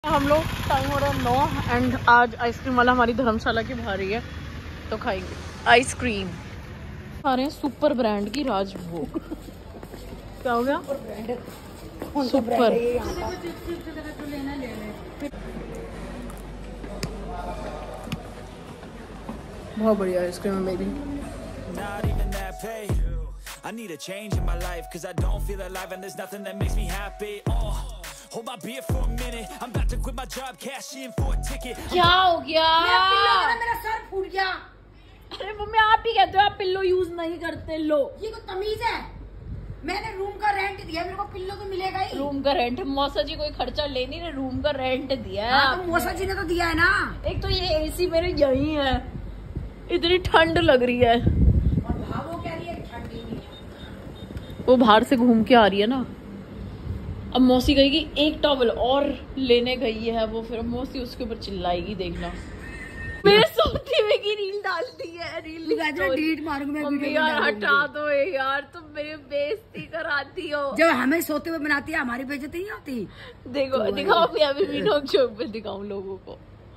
हम लोग टाइम हो रहा है 9 एंड आज आइसक्रीम वाला हमारी धर्मशाला की बाहर ही है तो खाएंगे आइसक्रीम। खा रहे हैं सुपर ब्रांड की राजभोग। क्या हो गया? सुपर बहुत बढ़िया आइसक्रीम है मेरी। I need a change in my life cause I don't feel alive and there's nothing that makes me happy. Hold my beer for a minute. I'm about to quit my job, cash in for a ticket. क्या हो गया? मेरा sir फूट गया। अरे mummy आप ही कहते हो आप पिल्लो यूज नहीं करते। लो ये कोई तमीज है? मैंने रूम का रेंट दिया, मेरे को पिल्लो तो मिलेगा ही। रूम का रेंट मौसा जी कोई खर्चा ले नहीं रहे, रूम का रेंट दिया है। तो मौसा जी ने तो दिया है ना। एक तो ये एसी मेरे यही है, इतनी ठंड लग रही है और भावो कह रही है ठंड ही नहीं है। वो बाहर से घूम के आ रही है ना। अब मौसी कहेगी एक टॉवल और लेने गई है वो, फिर मौसी उसके ऊपर चिल्लाएगी देखना। मेरे सोते हुए की रील डाल दी है, रील डिलीट मारूंगी मैं। मम्मी यार हटा दो यार, तुम मेरी बेइज्जती कराती हो। जब हमें सोते हुए बनाती है हमारी बेइज्जती नहीं होती। देखो तो दिखाओ, मैं अभी भी नोक चौक पे दिखाऊं लोगों को।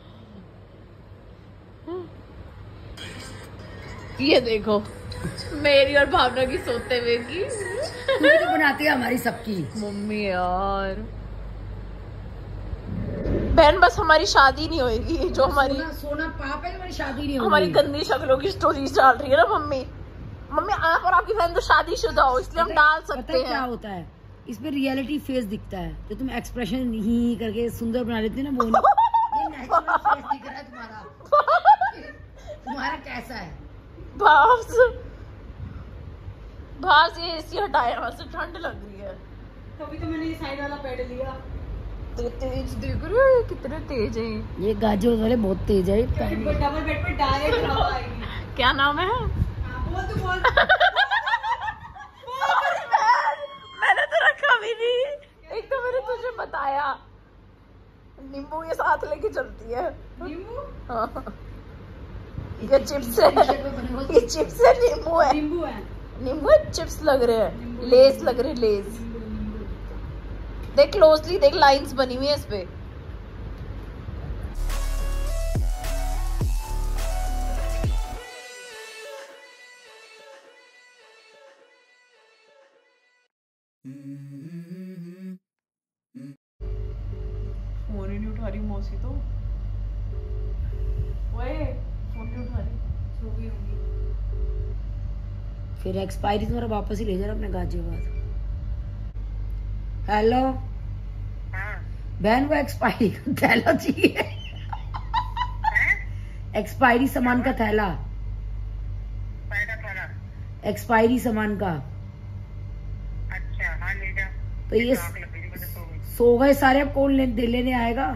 ये देखो मेरी और भावना की सोते हुए की। तो बनाती है हमारी सबकी मम्मी यार। बहन बस हमारी शादी नहीं होगी, जो हमारी सोना पाप है, हमारी शादी नहीं होगी। हमारी गंदी शक्लों की स्टोरीज डाल रही है ना मम्मी। मम्मी आप और आपकी बहन तो शादीशुदा हो इसलिए हम डाल सकते हैं। क्या होता है इसमें रियलिटी फेस दिखता है, तो तुम एक्सप्रेशन ही करके सुंदर बना लेती है ना, वो ये नेचुरल फेस दिख रहा है तुम्हारा। तुम्हारा कैसा है बाहर से एसी हटाया, वहां से ठंड लग रही है। तभी तो मैंने ये साइड वाला बेड लिया। तो तेज देख रहे हो कितने तेज है ये गाजर वाले, बहुत तेज है। डबल बेड पे डायरेक्ट हवा आएगी। क्या नाम है? बोल तो बोल। मैंने तो रखा भी नहीं। एक तो मैंने तुझे बताया नींबू ये साथ लेके चलती है। नींबू? हाँ ये चिप्स है, ये चिप्स है नींबू है। नींबू है, नींबू है, चिप्स लग रहे हैं, लेस लग रहे हैं, लेस। देख क्लोजली देख, लाइंस बनी हुई है इस पे। फोन ही नहीं उठा रही मौसी तो। ओए फोन नहीं उठा रही, सो गई होंगी। फिर एक्सपायरी तुम्हारा वापस ही ले जा अपने गाजियाबाद। हेलो बहन, वो एक्सपायरी का थैला चाहिए। एक्सपायरी सामान का थैला, एक्सपायरी सामान का। अच्छा हाँ ले जा। तो ये सो गए सारे, अब कौन लेने आएगा?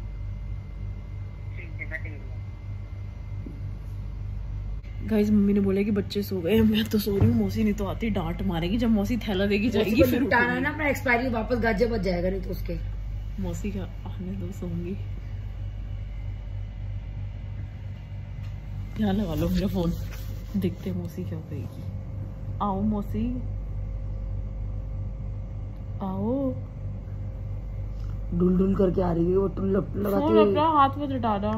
गाइस मम्मी ने बोला कि बच्चे सो गए, मैं तो सो रही हूँ। मौसी नहीं तो आती डांट मारेगी, जब मौसी थैला देगी जाएगी फिर उठाना ना अपना एक्सपायरी, वापस गाजियाबाद जाएगा नहीं तो उसके। मौसी क्या आने दो, सोऊंगी। यहाँ लगा लो मेरा फोन, देखते हैं मौसी क्या करेगी। आओ मौसी आओ। डुल डुल करके आ रही है वो, फोन अपना हाथ में हटाना।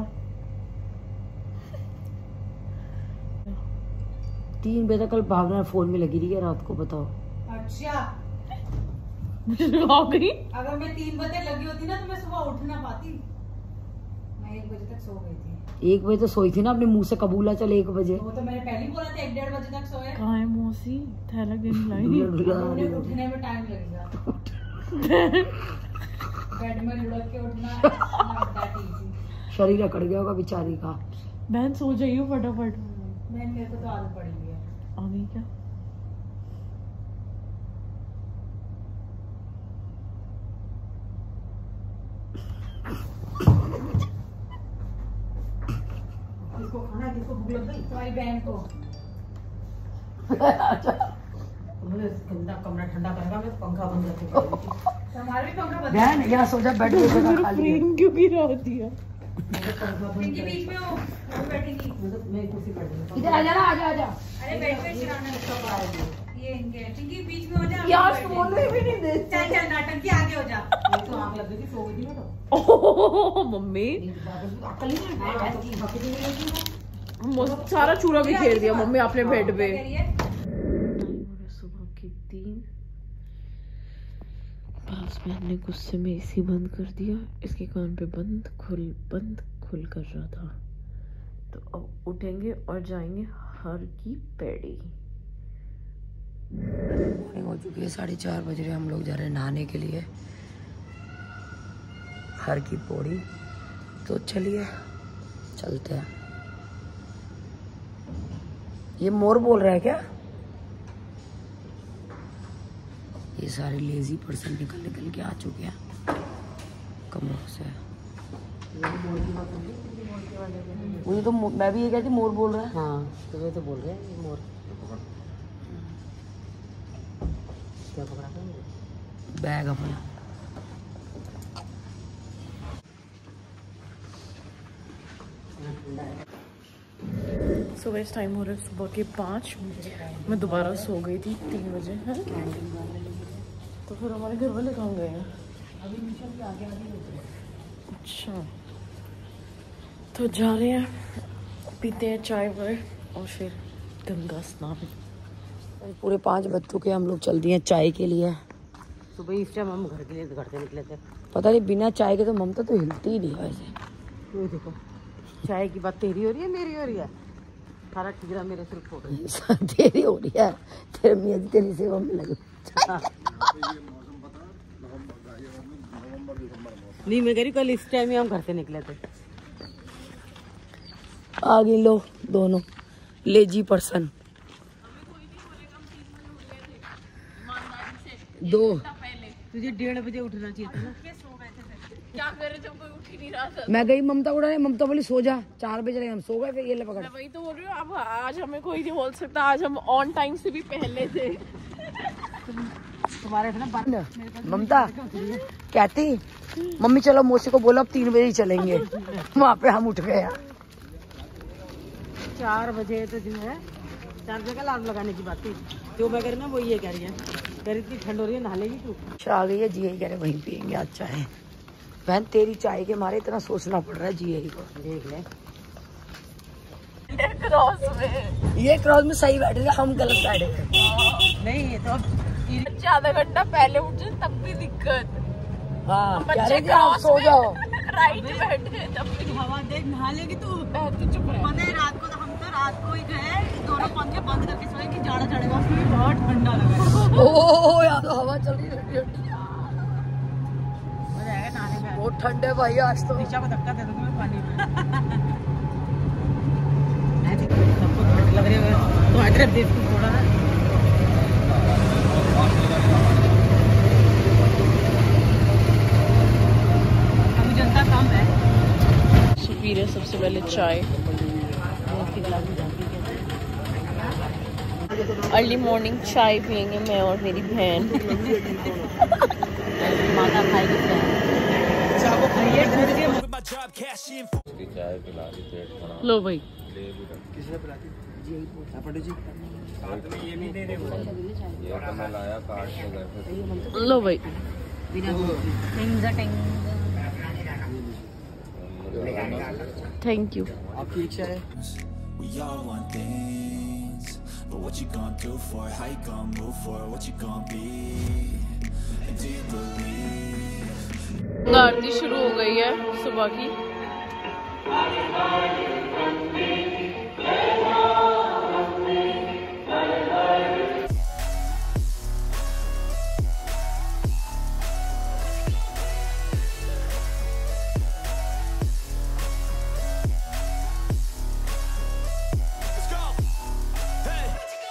3 बजे तक कल भावना फोन में लगी रही है रात को, बताओ। अच्छा आ गई। अगर मैं 3 बजे लगी होती ना तो मैं सुबह उठ ना पाती। मैं 1 बजे तक सो गई थी। 1 बजे तो सोई थी ना, अपने मुंह से कबूला चल 1 बजे। वो तो मैंने पहले ही बोला था 1-1:30 बजे तक सोए। कहाँ है मौसी? थैला क्यों लाई? उठने में टाइम लगेगा। बेड में लुढ़क के उठना शरीर अकड़ गया होगा बेचारी का। बहन सो जाइए फटाफट। मेरे को तो आदत पड़ी हुई है। आ गई क्या? किसको खाना, किसको भूख लग गई? तुम्हारी बहन को। मुझे गंदा कमरा ठंडा करेगा, मैं पंखा बंद करके। हमारे भी पंखा बंद। बहन यहाँ सो जा, बेड पे जगह खाली है। क्यों गिरा दिया? पिंकी बीच में हो, वो बैठेगी। इधर आ जा ना, आजा आजा। अरे बेड पे चिराना है। ये इनके चिंकी बीच में हो जा यार सोने भी नहीं दे। चल चल नाटक की आगे हो जा। तो आग लग गई थी, सो गई थी मैं तो। ओह मम्मी सारा चूरा भी खेल दिया मम्मी आपने बेड पे। सुबह की 3 बस मैंने गुस्से में एसी बंद कर दिया, इसके कान पे बंद खुल कर रहा था। तो अब उठेंगे और जाएंगे हर की पेड़ी। मॉर्निंग हो चुकी है, 4:30 बज रहे, हम लोग जा रहे हैं नहाने के लिए हर की पौड़ी। तो चलिए चलते हैं। ये मोर बोल रहा है क्या? ये सारे लेजी पर्सन निकल के आ चुके हैं कमरों से। मुझे तो मैं भी ये कहती मोर बोल रहा है। हाँ तो तो बोल रहे हैं ये मोर। क्या पकड़ा था? बैग अपना। सुबह इस टाइम हो रहा है सुबह के 5। मैं दोबारा सो गई थी 3 बजे है। तो फिर हमारे घर वाले कहाँ गए हैं? अच्छा तो जा रहे हैं, पीते हैं चाय वाय और फिर गंगा स्नान। पूरे 5 बज चुके हम लोग चल दिए हैं चाय के लिए। सुबह इस टाइम हम घर से निकले थे। पता नहीं बिना चाय के तो ममता तो हिलती ही नहीं है वैसे। ये देखो चाय की बात तेरी हो रही है मेरी हो रही है? सारा ठिगरा मेरे सिर फोड़ रही है। तेरी हो रही है, तेरे मियां जी तेरी सेवा में लगे। नहीं मैं कह रही कल इस टाइम ही हम घर से निकले थे। आगे लो दोनों लेजी पर्सन। 2 तुझे 1:30 बजे उठना चाहिए था ना। क्या करे जब कोई उठ ही नहीं रहा था। मैं गई ममता उड़ाने, ममता बोली सो जा, 4 बज रहे हम सो गए। फिर ये ले पकड़। मैं वही तो बोल रही हूँ, अब आज हमें कोई नहीं बोल सकता, आज हम ऑन टाइम से भी पहले थे। तुम्हारे थे ना ममता कहती मम्मी चलो मौसी को बोलो अब 3 बजे ही चलेंगे। वहाँ पे हम उठ गए। 4 बजे तो जो है 4 बजे का अलार्म लगाने की बात थी। जो मैं कह रही ना वो ये कह रही है, कह रही इतनी ठंड हो रही है नहा लेगी तू। आ गई है जी, यही कह रहे वहीं पियेंगे आज चाय। बहन तेरी चाय के मारे इतना सोचना पड़ रहा है जी यही को। देख ले क्रॉस में ये क्रॉस में सही बैठ रही है, हम गलत बैठे हैं। नहीं ये तो अब बच्चे आधा घंटा पहले उठ जाए तब भी दिक्कत। हाँ कह बच्चे रहे थे आप सो जाओ। राइट बैठे तब भी हवा देख नहा लेगी तू। तू चुप रह। पता है रात को तो हम तो रात को ही गए दोनों पंखे बंद करके सोए कि जाड़ा चढ़ेगा, उसमें बहुत ठंडा लगा। ओह यार तो हवा चल रही है, मजा आएगा नहाने में। बहुत ठंड है भाई आज तो। नीचा को धक्का दे दूंगी मैं पानी में। सबको ठंड लग रही है तो अदरक देख थोड़ा है। अभी जनता कम है। सुपीर है सबसे पहले चाय। अर्ली मॉर्निंग चाय पियेंगे मैं और मेरी बहन। माता खाएगी चावो खाइए। लो भाई किसने पिलाती? जी जी ये भी दे दे। ये तो मैं लाया कार्ड के घर पे। लो भाई थैंक यू। आपकी इच्छा है। We all want things, but what you gonna do for it? How you gonna move for it? What you gonna be? And do you believe? आरती शुरू हो गई है सुबह की। Let's go. Hey.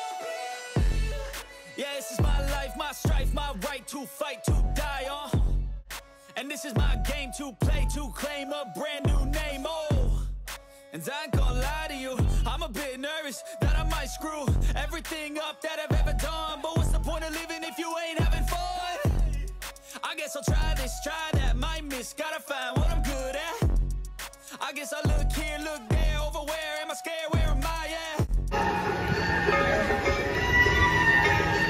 Yeah, this is my life, my strife, my right to fight, to die on. And this is my game to play, to claim a brand new name, oh. And I ain't gonna lie to you, I'm a bit nervous that I might screw everything up that I've ever done. But what's the point of living if you ain't having fun? I guess I'll try this, try that, might miss, gotta find what I'm good at. I guess I look here, look there, over where am I scared, where am I at?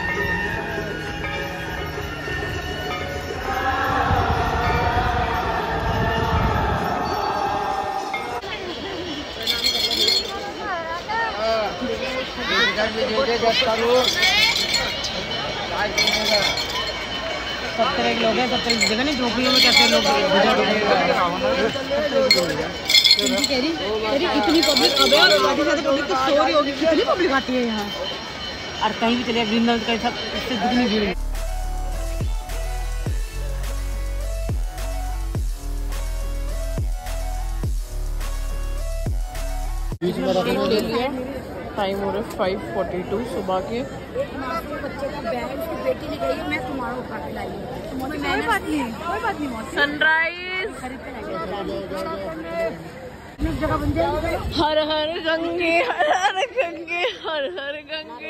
तरह के लोग हैं, 70 की जगह नहीं, झोपड़ियों में कैसे लोग कह रही इतनी पब्लिक अबे और आधी ज्यादा पब्लिक तो सो रही होगी, कितनी पब्लिक आती है यहाँ। और कहीं भी चले वृंदावन का सब इससे दुगनी भीड़ है। ले लिया, टाइम हो रहा है 5:42 सुबह के। बच्चे का बैग उसकी बेटी ले गई है, मैं तुम्हारा उठा के लाई हूँ। कोई बात नहीं सनराइज जगह बन जाएगी। हर हर गंगे हर हर गंगे हर हर गंगे।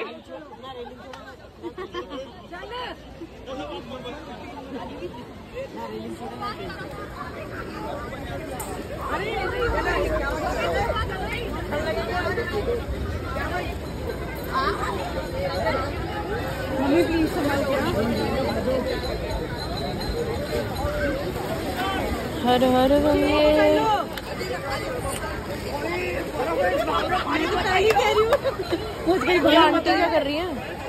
मम्मी प्लीज संभाल के। हर हर गंगे। ये आंटी क्या कर रही है?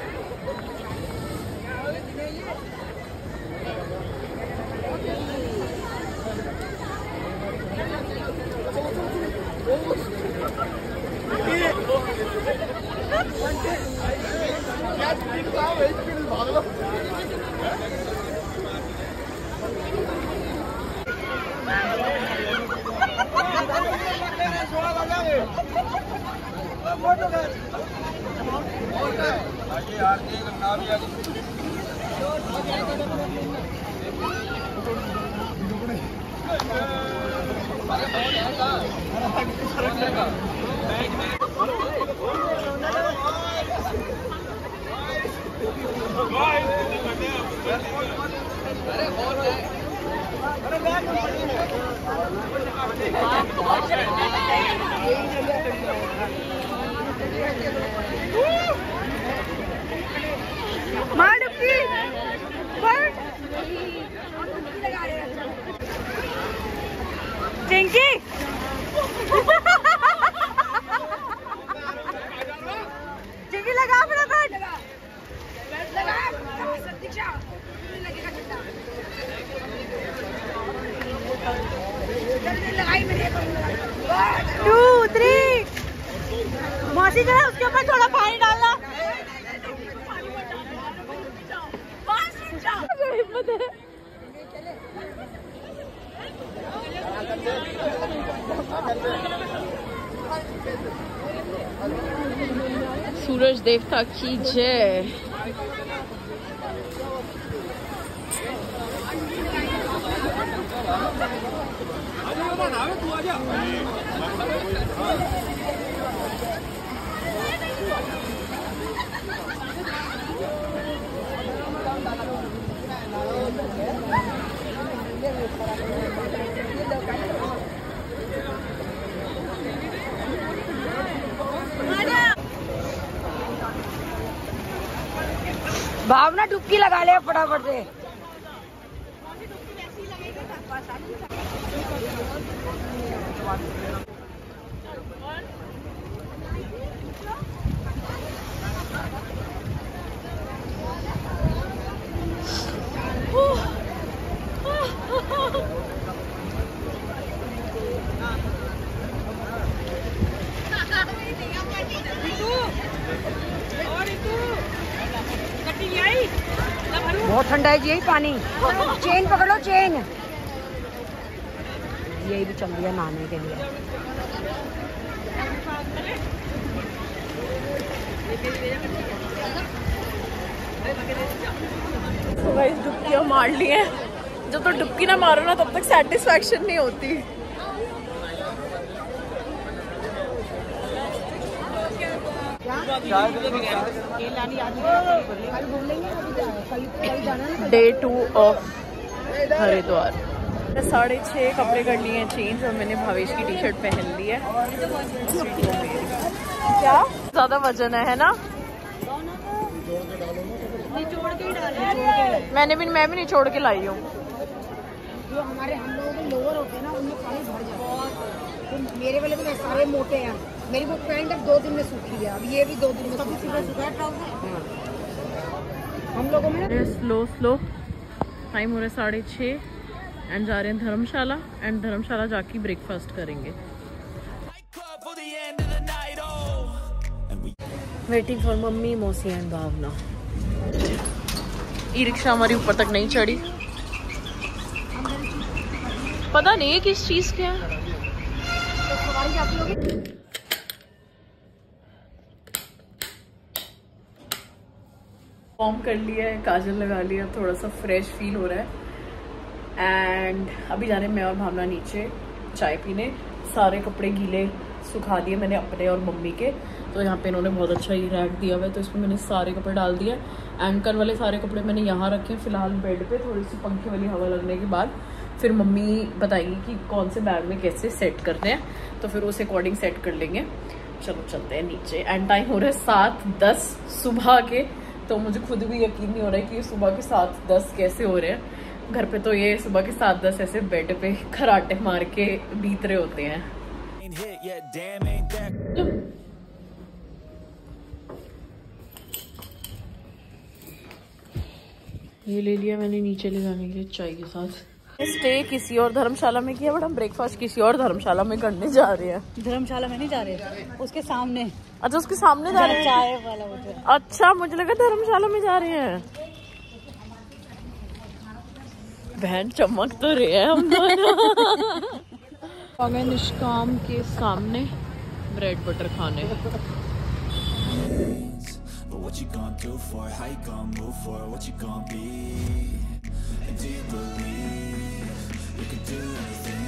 मार डुबकी चिंकी। चिंकी लगा फटाफट लगा। 2 3 मौसी जरा उसके ऊपर थोड़ा पानी डालना। हिम्मत है। सूरज देवता की जय। भावना डुबकी लगा ले फटाफट से। बहुत ठंडा है जी यही पानी। चेन पकड़ो चेन। यही भी चल रही है नहाने के लिए। तो गाइस डुबकियाँ मार ली हैं। जब तो डुबकी ना मारो ना तब तक सेटिस्फैक्शन नहीं होती। Day 2 of Haridwar. 6:30 कपड़े कर लिए हैं चेंज और मैंने भावेश की टी शर्ट पहन ली है। क्या ज्यादा वजन है ना? मैं भी निचोड़ के लाई हूँ। जो हमारे हम लोगों के लोअर होते हैं ना उनमें पानी भर जाता है। मेरे वाले तो मैं सारे मोटे हैं। मेरी वो पैंट अब 2 दिन में सूखी है। अब ये भी 2 दिन में सूखी है। हम लोगों में स्लो टाइम हो रहा है 6:30 एंड जा रहे हैं धर्मशाला एंड धर्मशाला जाके ब्रेकफास्ट करेंगे। वेटिंग फॉर मम्मी, मौसी एंड भावना। ई रिक्शा हमारी ऊपर तक नहीं चढ़ी, पता नहीं किस चीज के है। फॉर्म कर लिया है, काजल लगा लिया, थोड़ा सा फ्रेश फील हो रहा है एंड अभी जा रहे हैं मैं और भावना नीचे चाय पीने। सारे कपड़े गीले सुखा दिए मैंने अपने और मम्मी के, तो यहाँ पे इन्होंने बहुत अच्छा ही रैक दिया हुआ है तो इसमें मैंने सारे कपड़े डाल दिए। एंकर वाले सारे कपड़े मैंने यहाँ रखे हैं फिलहाल बेड पे, थोड़ी सी पंखे वाली हवा लगने के बाद फिर मम्मी बताएगी कि कौन से बैग में कैसे सेट करते हैं, तो फिर उस अकॉर्डिंग सेट कर लेंगे। चलो चलते हैं नीचे एंड टाइम हो रहा है 7:10 सुबह के, तो मुझे खुद भी यकीन नहीं हो रहा है कि ये सुबह के 7:10 कैसे हो रहे हैं। घर पे तो ये सुबह के 7:10 ऐसे बेड पे खराटे मार के बीत रहे होते हैं। ये ले लिया मैंने नीचे ले जाने के लिए चाय के साथ। स्टे किसी और धर्मशाला में किया बट हम ब्रेकफास्ट किसी और धर्मशाला में करने जा रहे हैं। धर्मशाला में नहीं जा रहे, उसके सामने। अच्छा उसके सामने जा रहे हैं चाय वाला होटल। अच्छा मुझे लगा धर्मशाला में जा रहे हैं। बहन चमक तो रहे हैं हम दोनों। आ गए निष्काम के सामने ब्रेड बटर खाने। What you gonna do for it? How you gonna move for it? What you gonna be? And do you believe you can do anything?